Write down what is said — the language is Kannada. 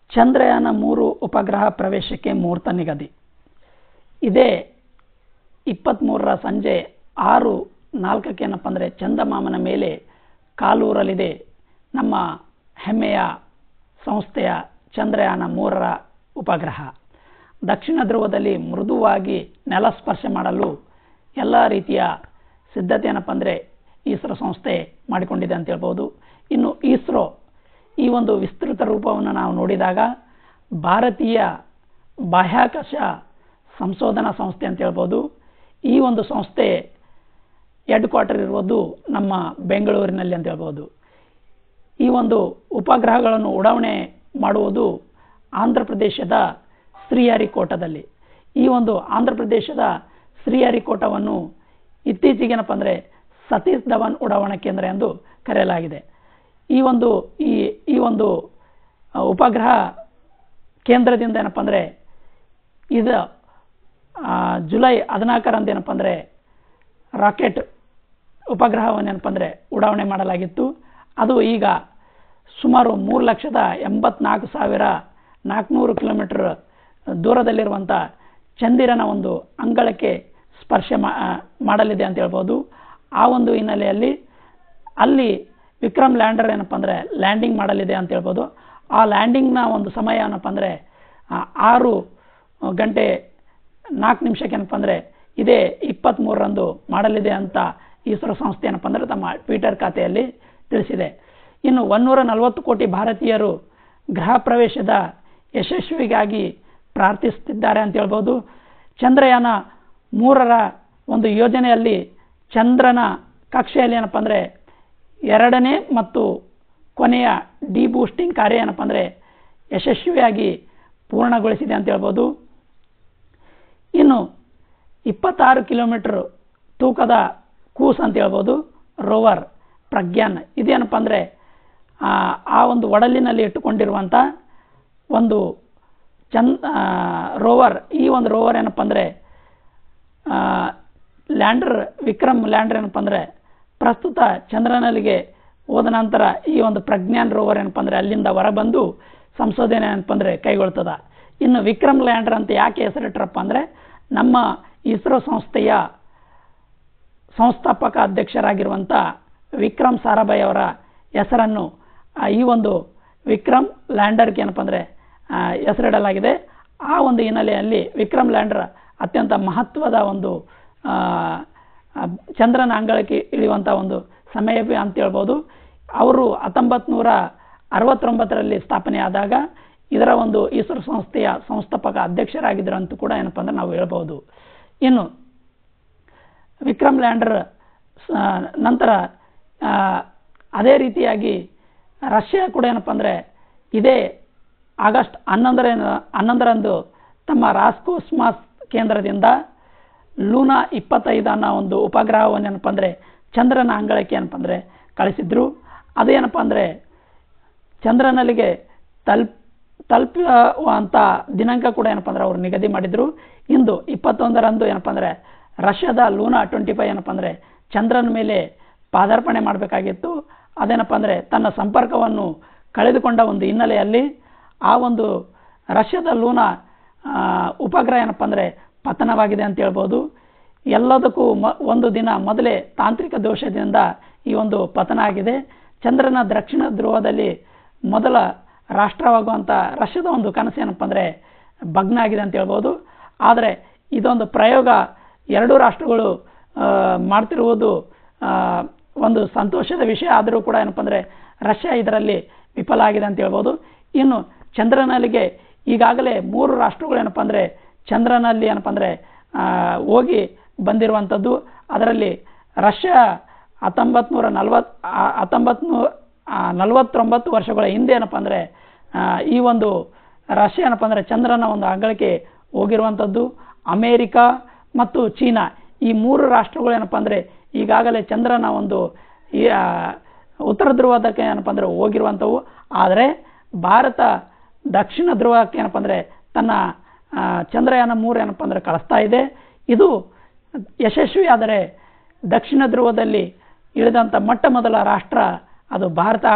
ಚಂದ್ರಯಾನ 3 ಉಪಗ್ರಹ ಪ್ರವೇಶಕ್ಕೆ ಮುಹೂರ್ತ ನಿಗದಿ. ಇದೇ 23ರ ಸಂಜೆ 6:04 ಏನಪ್ಪ ಅಂದರೆ ಚಂದಮಾಮನ ಮೇಲೆ ಕಾಲೂರಲಿದೆ ನಮ್ಮ ಹೆಮ್ಮೆಯ ಸಂಸ್ಥೆಯ ಚಂದ್ರಯಾನ 3ರ ಉಪಗ್ರಹ. ದಕ್ಷಿಣ ಧ್ರುವದಲ್ಲಿ ಮೃದುವಾಗಿ ನೆಲ ಸ್ಪರ್ಶ ಮಾಡಲು ಎಲ್ಲ ರೀತಿಯ ಸಿದ್ಧತೆ ಏನಪ್ಪ ಅಂದರೆ ಇಸ್ರೋ ಸಂಸ್ಥೆ ಮಾಡಿಕೊಂಡಿದೆ ಅಂತ ಹೇಳ್ಬೋದು. ಇನ್ನು ಇಸ್ರೋ ಈ ಒಂದು ವಿಸ್ತೃತ ರೂಪವನ್ನು ನಾವು ನೋಡಿದಾಗ ಭಾರತೀಯ ಬಾಹ್ಯಾಕಾಶ ಸಂಶೋಧನಾ ಸಂಸ್ಥೆ ಅಂತ ಹೇಳ್ಬೋದು. ಈ ಒಂದು ಸಂಸ್ಥೆ ಹೆಡ್ ಕ್ವಾರ್ಟರ್ ಇರುವುದು ನಮ್ಮ ಬೆಂಗಳೂರಿನಲ್ಲಿ ಅಂತ ಹೇಳ್ಬೋದು. ಈ ಒಂದು ಉಪಗ್ರಹಗಳನ್ನು ಉಡಾವಣೆ ಮಾಡುವುದು ಆಂಧ್ರ ಪ್ರದೇಶದ ಶ್ರೀಹರಿಕೋಟದಲ್ಲಿ. ಈ ಒಂದು ಆಂಧ್ರ ಪ್ರದೇಶದ ಶ್ರೀಹರಿಕೋಟವನ್ನು ಇತ್ತೀಚೆಗೇನಪ್ಪ ಅಂದರೆ ಸತೀಶ್ ಧವನ್ ಉಡಾವಣಾ ಕೇಂದ್ರ ಎಂದು ಕರೆಯಲಾಗಿದೆ. ಈ ಒಂದು ಉಪಗ್ರಹ ಕೇಂದ್ರದಿಂದ ಏನಪ್ಪ ಅಂದರೆ ಇದು ಜುಲೈ 14ರಂದು ಏನಪ್ಪ ಅಂದರೆ ರಾಕೆಟ್ ಉಪಗ್ರಹವನ್ನು ಏನಪ್ಪ ಅಂದರೆ ಉಡಾವಣೆ ಮಾಡಲಾಗಿತ್ತು. ಅದು ಈಗ ಸುಮಾರು 3,84,400 ಕಿಲೋಮೀಟರ್ ದೂರದಲ್ಲಿರುವಂಥ ಚಂದಿರನ ಒಂದು ಅಂಗಳಕ್ಕೆ ಸ್ಪರ್ಶ ಮಾಡಲಿದೆ ಅಂತ ಹೇಳ್ಬೋದು. ಆ ಒಂದು ಹಿನ್ನೆಲೆಯಲ್ಲಿ ಅಲ್ಲಿ ವಿಕ್ರಮ್ ಲ್ಯಾಂಡರ್ ಏನಪ್ಪ ಅಂದರೆ ಲ್ಯಾಂಡಿಂಗ್ ಮಾಡಲಿದೆ ಅಂತ ಹೇಳ್ಬೋದು. ಆ ಲ್ಯಾಂಡಿಂಗ್ನ ಒಂದು ಸಮಯ ಏನಪ್ಪ ಅಂದರೆ 6:04 ಏನಪ್ಪ ಅಂದರೆ ಇದೇ 23ರಂದು ಮಾಡಲಿದೆ ಅಂತ ಇಸ್ರೋ ಸಂಸ್ಥೆ ಏನಪ್ಪ ಅಂದರೆ ತಮ್ಮ ಟ್ವಿಟರ್ ಖಾತೆಯಲ್ಲಿ ತಿಳಿಸಿದೆ. ಇನ್ನು 140 ಕೋಟಿ ಭಾರತೀಯರು ಗ್ರಹ ಪ್ರವೇಶದ ಯಶಸ್ವಿಗಾಗಿ ಪ್ರಾರ್ಥಿಸುತ್ತಿದ್ದಾರೆ ಅಂತ ಹೇಳ್ಬೋದು. ಚಂದ್ರಯಾನ 3ರ ಒಂದು ಯೋಜನೆಯಲ್ಲಿ ಚಂದ್ರನ ಕಕ್ಷೆಯಲ್ಲಿ ಏನಪ್ಪ ಅಂದರೆ 2ನೇ ಮತ್ತು ಕೊನೆಯ ಡಿಬೂಸ್ಟಿಂಗ್ ಕಾರ್ಯ ಏನಪ್ಪ ಅಂದರೆ ಯಶಸ್ವಿಯಾಗಿ ಪೂರ್ಣಗೊಳಿಸಿದೆ ಅಂತ ಹೇಳ್ಬೋದು. ಇನ್ನು 26 ಕಿಲೋಮೀಟರ್ ತೂಕದ ಕೂಸ್ ಅಂತ ಹೇಳ್ಬೋದು ರೋವರ್ ಪ್ರಜ್ಞಾನ್ ಇದೇನಪ್ಪ ಅಂದರೆ ಆ ಒಂದು ಒಡಲಿನಲ್ಲಿ ಇಟ್ಟುಕೊಂಡಿರುವಂಥ ಒಂದು ರೋವರ್. ಈ ಒಂದು ರೋವರ್ ಏನಪ್ಪ ಅಂದರೆ ವಿಕ್ರಮ್ ಲ್ಯಾಂಡರ್ ಏನಪ್ಪ ಅಂದರೆ ಪ್ರಸ್ತುತ ಚಂದ್ರನಲ್ಲಿಗೆ ಹೋದ ನಂತರ ಈ ಒಂದು ಪ್ರಜ್ಞಾನ್ ರೋವರ್ ಏನಪ್ಪ ಅಂದರೆ ಅಲ್ಲಿಂದ ಹೊರಬಂದು ಸಂಶೋಧನೆ ಏನಪ್ಪ ಅಂದರೆ ಕೈಗೊಳ್ತದ. ಇನ್ನು ವಿಕ್ರಮ್ ಲ್ಯಾಂಡರ್ ಅಂತ ಯಾಕೆ ಹೆಸರಿಟ್ಟರಪ್ಪ ಅಂದರೆ ನಮ್ಮ ಇಸ್ರೋ ಸಂಸ್ಥೆಯ ಸಂಸ್ಥಾಪಕ ಅಧ್ಯಕ್ಷರಾಗಿರುವಂಥ ವಿಕ್ರಮ್ ಸಾರಾಭಾಯ್ ಅವರ ಹೆಸರನ್ನು ಈ ಒಂದು ವಿಕ್ರಮ್ ಲ್ಯಾಂಡರ್ಗೆ ಏನಪ್ಪ ಅಂದರೆ ಹೆಸರಿಡಲಾಗಿದೆ. ಆ ಒಂದು ಹಿನ್ನೆಲೆಯಲ್ಲಿ ವಿಕ್ರಮ್ ಲ್ಯಾಂಡರ್ ಅತ್ಯಂತ ಮಹತ್ವದ ಒಂದು ಚಂದ್ರನ ಅಂಗಳಕ್ಕೆ ಇಳಿಯುವಂಥ ಒಂದು ಸಮಯ ಅಂತ ಹೇಳ್ಬೋದು. ಅವರು 1969ರಲ್ಲಿ ಸ್ಥಾಪನೆಯಾದಾಗ ಇದರ ಒಂದು ಇಸ್ರೋ ಸಂಸ್ಥೆಯ ಸಂಸ್ಥಾಪಕ ಅಧ್ಯಕ್ಷರಾಗಿದ್ದರು ಅಂತ ಕೂಡ ಏನಪ್ಪ ಅಂದರೆ ನಾವು ಹೇಳ್ಬೋದು. ಇನ್ನು ವಿಕ್ರಮ್ ಲ್ಯಾಂಡರ್ ನಂತರ ಅದೇ ರೀತಿಯಾಗಿ ರಷ್ಯಾ ಕೂಡ ಏನಪ್ಪ ಅಂದರೆ ಇದೇ ಆಗಸ್ಟ್ 11ರಂದು ತಮ್ಮ ರಾಸ್ಕೋಸ್ಮಾಸ್ ಕೇಂದ್ರದಿಂದ ಲೂನಾ 25 ಅನ್ನೋ ಒಂದು ಉಪಗ್ರಹವನ್ನು ಏನಪ್ಪ ಅಂದರೆ ಚಂದ್ರನ ಅಂಗಳಕ್ಕೆ ಏನಪ್ಪ ಅಂದರೆ ಕಳಿಸಿದ್ರು. ಅದೇನಪ್ಪ ಅಂದರೆ ಚಂದ್ರನಲ್ಲಿಗೆ ತಲುಪುವಂಥ ದಿನಾಂಕ ಕೂಡ ಏನಪ್ಪ ಅಂದರೆ ಅವರು ನಿಗದಿ ಮಾಡಿದರು. ಇಂದು 21ರಂದು ಏನಪ್ಪ ಅಂದರೆ ರಷ್ಯಾದ ಲೂನಾ 25 ಏನಪ್ಪ ಅಂದರೆ ಚಂದ್ರನ ಮೇಲೆ ಪಾದಾರ್ಪಣೆ ಮಾಡಬೇಕಾಗಿತ್ತು. ಅದೇನಪ್ಪ ಅಂದರೆ ತನ್ನ ಸಂಪರ್ಕವನ್ನು ಕಳೆದುಕೊಂಡ ಒಂದು ಹಿನ್ನೆಲೆಯಲ್ಲಿ ಆ ಒಂದು ರಷ್ಯಾದ ಲೂನಾ ಉಪಗ್ರಹ ಏನಪ್ಪ ಅಂದರೆ ಪತನವಾಗಿದೆ ಅಂತ ಹೇಳ್ಬೋದು. ಎಲ್ಲದಕ್ಕೂ ಒಂದು ದಿನ ಮೊದಲೇ ತಾಂತ್ರಿಕ ದೋಷದಿಂದ ಈ ಒಂದು ಪತನ ಆಗಿದೆ. ಚಂದ್ರನ ದಕ್ಷಿಣ ಧ್ರುವದಲ್ಲಿ ಮೊದಲ ರಾಷ್ಟ್ರವಾಗುವಂಥ ರಷ್ಯಾದ ಒಂದು ಕನಸು ಏನಪ್ಪ ಅಂದರೆ ಭಗ್ನ ಆಗಿದೆ ಅಂತ ಹೇಳ್ಬೋದು. ಆದರೆ ಇದೊಂದು ಪ್ರಯೋಗ ಎರಡೂ ರಾಷ್ಟ್ರಗಳು ಮಾಡ್ತಿರುವುದು ಒಂದು ಸಂತೋಷದ ವಿಷಯ. ಆದರೂ ಕೂಡ ಏನಪ್ಪ ಅಂದರೆ ರಷ್ಯಾ ಇದರಲ್ಲಿ ವಿಫಲ ಆಗಿದೆ ಅಂತ ಹೇಳ್ಬೋದು. ಇನ್ನು ಚಂದ್ರನಲ್ಲಿಗೆ ಈಗಾಗಲೇ 3 ರಾಷ್ಟ್ರಗಳು ಏನಪ್ಪ ಅಂದರೆ ಚಂದ್ರನಲ್ಲಿ ಏನಪ್ಪ ಅಂದರೆ ಹೋಗಿ ಬಂದಿರುವಂಥದ್ದು. ಅದರಲ್ಲಿ ರಷ್ಯಾ 1949 ವರ್ಷಗಳ ಹಿಂದೆ ಏನಪ್ಪ ಅಂದರೆ ಈ ಒಂದು ರಷ್ಯಾ ಏನಪ್ಪ ಅಂದರೆ ಚಂದ್ರನ ಒಂದು ಅಂಗಳಕ್ಕೆ ಹೋಗಿರುವಂಥದ್ದು. ಅಮೇರಿಕಾ ಮತ್ತು ಚೀನಾ ಈ 3 ರಾಷ್ಟ್ರಗಳು ಏನಪ್ಪ ಅಂದರೆ ಈಗಾಗಲೇ ಚಂದ್ರನ ಒಂದು ಉತ್ತರ ಧ್ರುವದಕ್ಕೆ ಏನಪ್ಪ ಅಂದರೆ ಹೋಗಿರುವಂಥವು. ಆದರೆ ಭಾರತ ದಕ್ಷಿಣ ಧ್ರುವಕ್ಕೆ ಏನಪ್ಪ ಅಂದರೆ ತನ್ನ ಚಂದ್ರಯಾನ 3 ಏನಪ್ಪ ಅಂದರೆ ಕಳಿಸ್ತಾ ಇದೆ. ಇದು ಯಶಸ್ವಿಯಾದರೆ ದಕ್ಷಿಣ ಧ್ರುವದಲ್ಲಿ ಇಳಿದಂಥ ಮೊಟ್ಟ ಮೊದಲ ರಾಷ್ಟ್ರ ಅದು ಭಾರತ